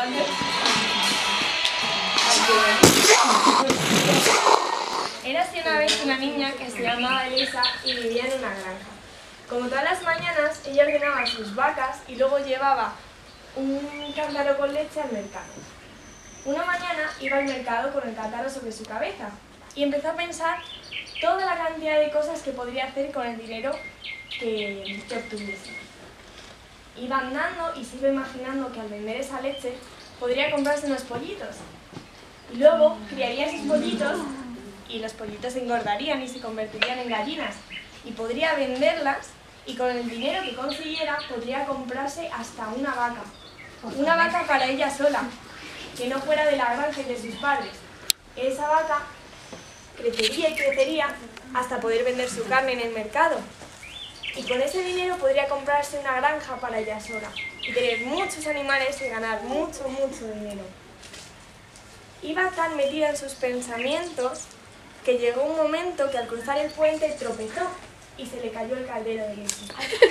Érase una vez una niña que se llamaba Elisa y vivía en una granja. Como todas las mañanas, ella ordenaba sus vacas y luego llevaba un cántaro con leche al mercado. Una mañana iba al mercado con el cántaro sobre su cabeza y empezó a pensar toda la cantidad de cosas que podría hacer con el dinero que obtuviese. Iba andando y se iba imaginando que al vender esa leche podría comprarse unos pollitos. Y luego criaría esos pollitos y los pollitos engordarían y se convertirían en gallinas. Y podría venderlas y con el dinero que consiguiera podría comprarse hasta una vaca. Una vaca para ella sola, que no fuera de la granja y de sus padres. Esa vaca crecería y crecería hasta poder vender su carne en el mercado. Y con ese dinero podría comprarse una granja para ella sola y tener muchos animales y ganar mucho dinero. Iba tan metida en sus pensamientos que llegó un momento que al cruzar el puente tropezó y se le cayó el caldero de leche.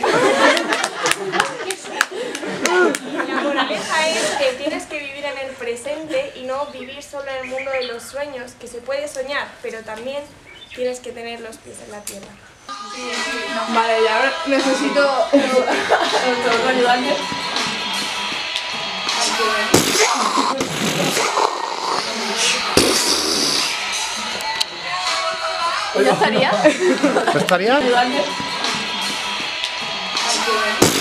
La moraleja es que tienes que vivir en el presente y no vivir solo en el mundo de los sueños, que se puede soñar, pero también tienes que tener los pies en la tierra. Vale, y ahora necesito otro ayudante. ¿Ya estaría? ¿Ya estaría? ¿Estaría?